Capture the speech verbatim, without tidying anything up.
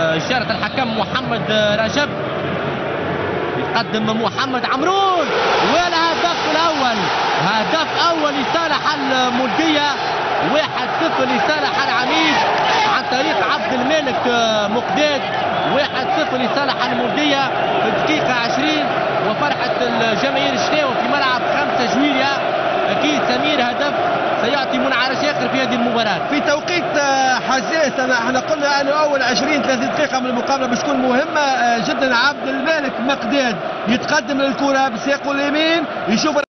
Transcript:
إشارة الحكم محمد رجب، يتقدم محمد عمرون والهدف الأول، هدف أول لصالح المولدية، واحد صفر لصالح العميد عن طريق عبد الملك مقداد، واحد صفر لصالح المولدية في الدقيقة عشرين، وفرحة الجماهير الشناوي في ملعب خمسة جويلية. أكيد سمير هدف سيعطي منعرج آخر في هذه المباراة في توقيت حساس. احنا قلنا انه اول عشرين ثلاثين دقيقة من المقابلة باش تكون مهمة جدا. عبد الملك مقداد يتقدم للكرة بساقه اليمين، يشوف